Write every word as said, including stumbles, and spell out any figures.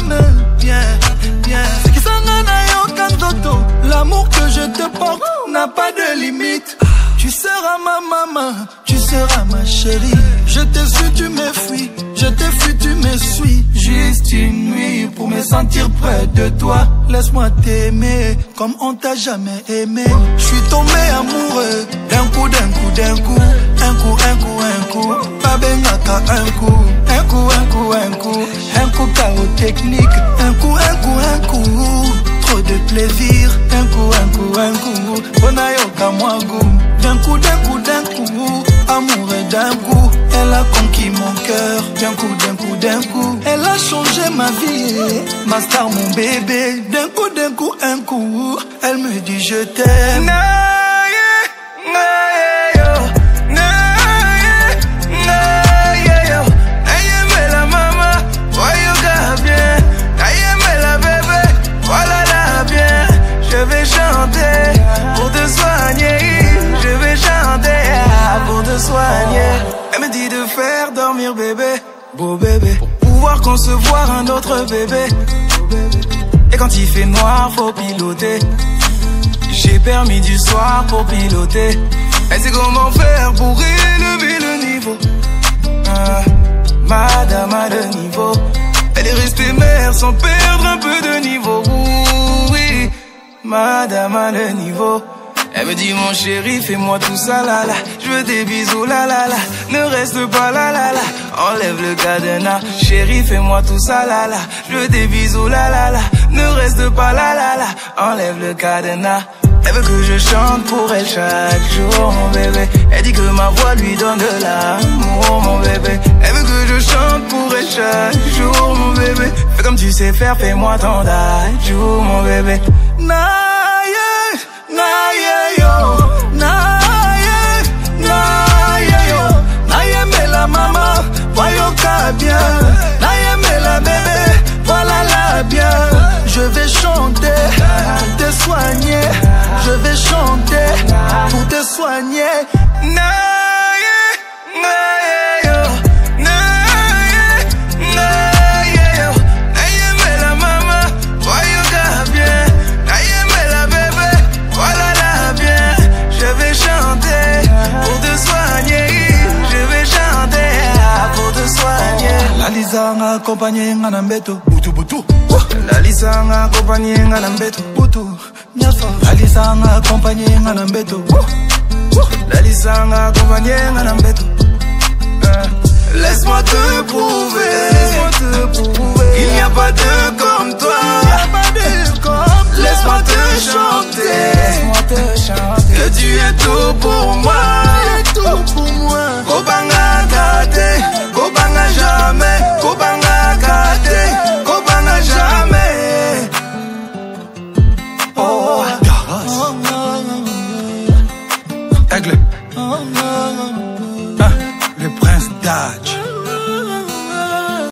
femme. Viens, viens. C'est qui s'en a aucun toto. L'amour que je te porte n'a pas de limite. Tu seras ma maman, tu seras ma chérie. Je t'ai su, tu me fuis. Je t'ai fui, tu me suis. Juste une nuit pour me sentir près de toi. Laisse-moi t'aimer comme on t'a jamais aimé. Je suis tombé amoureux d'un coup, d'un coup, d'un coup. Un coup, un coup, un coup. Pas benaka, un coup. Un coup, un coup, un coup. Un coup, chaos technique. Un coup, un coup, un coup. Trop de plaisir. Un coup, un coup, un coup. Bonayoka moi goût. D'un coup, d'un coup, d'un coup. Amoureux d'un coup. Elle a conquis mon cœur. D'un coup, d'un coup, d'un coup. Elle a changé ma vie. Ma star, mon bébé. D'un coup, d'un coup, un coup. Elle me dit je t'aime. Je vais chanter pour te soigner. Je vais chanter pour te soigner. Elle me dit de faire dormir bébé, beau bébé, pour pouvoir concevoir un autre bébé. Et quand il fait noir, faut piloter. J'ai permis du soir pour piloter. Elle sait comment faire pour élever le niveau. Ah, madame a le niveau. Elle est restée mère sans perdre un peu de niveau. Oui, madame a le niveau. Elle me dit mon chéri, fais-moi tout ça là là. Je veux des bisous là là là. Ne reste pas là là là. Enlève le cadenas. Chéri, fais-moi tout ça là là. Je veux des bisous là là là. Ne reste pas là là là. Enlève le cadenas. Elle veut que je chante pour elle chaque jour, mon bébé. Elle dit que ma voix lui donne de l'amour, mon bébé. Elle veut que je chante pour elle chaque jour, mon bébé. Fais comme tu sais faire, fais-moi ton jour, mon bébé. Naye, naye yo, naye, naye yo. Naye me la maman, voyoka bien. Naye me la bébé, voilà la bien. Je vais chanter pour te soigner. Je vais chanter pour te soigner. Naye, naye yo, naye, naye yo. Naye me la maman, voyoka bien. Naye me la bébé, voilà la bien. Je vais chanter pour te soigner. Je vais chanter pour te soigner. La Lisa m'a accompagné en ambeto. Boutou boutou. La Lisa m'a accompagné en ambeto. Boutou. La Lisa m'a accompagné en ambeto. La Lisa m'a accompagné en ambeto. Laisse-moi te prouver, laisse-moi te prouver. Il n'y a pas de comme toi. Laisse-moi te chanter, laisse-moi te chanter. Que tu es tout pour moi, tout pour moi.